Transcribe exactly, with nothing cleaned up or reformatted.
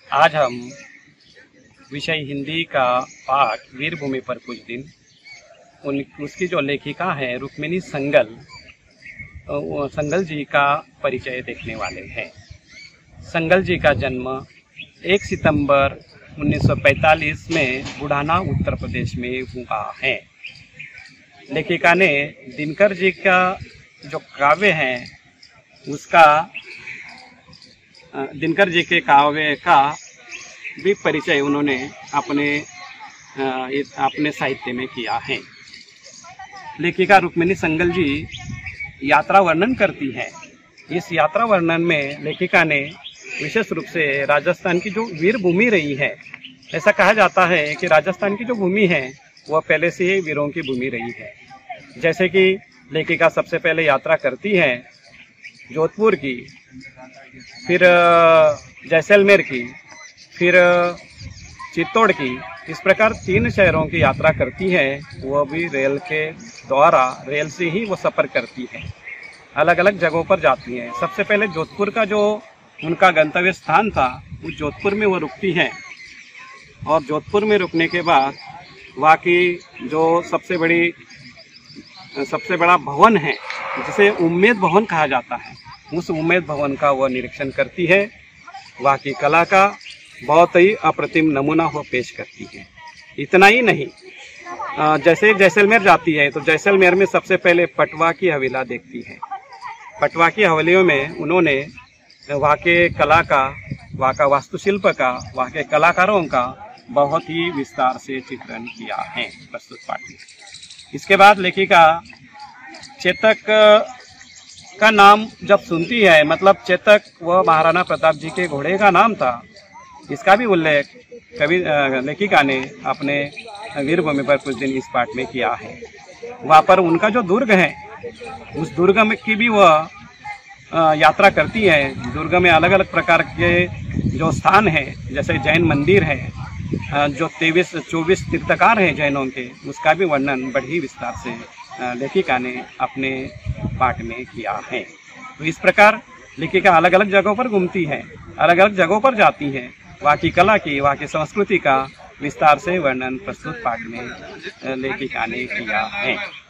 आज हम विषय हिंदी का पाठ वीरभूमि पर कुछ दिन उन उसकी जो लेखिका है रुक्मिणी संगल संगल जी का परिचय देखने वाले हैं। संगल जी का जन्म एक सितंबर उन्नीस सौ पैंतालीस में बुढ़ाना उत्तर प्रदेश में हुआ है। लेखिका ने दिनकर जी का जो काव्य है उसका दिनकर जी के काव्य का भी परिचय उन्होंने अपने अपने साहित्य में किया है। लेखिका रुक्मिणी संगल जी यात्रा वर्णन करती है। इस यात्रा वर्णन में लेखिका ने विशेष रूप से राजस्थान की जो वीर भूमि रही है, ऐसा कहा जाता है कि राजस्थान की जो भूमि है वह पहले से ही वीरों की भूमि रही है। जैसे कि लेखिका सबसे पहले यात्रा करती है जोधपुर की, फिर जैसलमेर की, फिर चित्तौड़ की। इस प्रकार तीन शहरों की यात्रा करती है। वह भी रेल के द्वारा, रेल से ही वो सफ़र करती है, अलग अलग जगहों पर जाती हैं। सबसे पहले जोधपुर का जो उनका गंतव्य स्थान था उस जोधपुर में वो रुकती है, और जोधपुर में रुकने के बाद वहाँ की जो सबसे बड़ी सबसे बड़ा भवन है जिसे उम्मेद भवन कहा जाता है, उस उम्मेद भवन का वह निरीक्षण करती है। वहाँ की कला का बहुत ही अप्रतिम नमूना वो पेश करती है। इतना ही नहीं, जैसे जैसलमेर जाती है तो जैसलमेर में सबसे पहले पटवा की हवेला देखती है। पटवा की हवेलियों में उन्होंने वहाँ के कला का, वहाँ का वास्तुशिल्प का, वहाँ के कलाकारों का बहुत ही विस्तार से चित्रण किया है प्रस्तुत पाठ में। इसके बाद लेखिका चेतक का नाम जब सुनती है, मतलब चेतक वह महाराणा प्रताप जी के घोड़े का नाम था, इसका भी उल्लेख कवि लेखिका ने अपने वीरभूमि पर कुछ दिन इस पाठ में किया है। वहाँ पर उनका जो दुर्ग है उस दुर्ग में की भी वह यात्रा करती है। दुर्ग में अलग अलग प्रकार के जो स्थान हैं, जैसे जैन मंदिर है, जो तेईस चौबीस तीर्थकार हैं जैनों के, उसका भी वर्णन बड़ी विस्तार से लेखिका ने अपने पाठ में किया है। तो इस प्रकार लेखिका अलग अलग जगहों पर घूमती है, अलग अलग जगहों पर जाती है, वहाँ की कला की, वहाँ की संस्कृति का विस्तार से वर्णन प्रस्तुत पाठ में लेखिका ने किया है।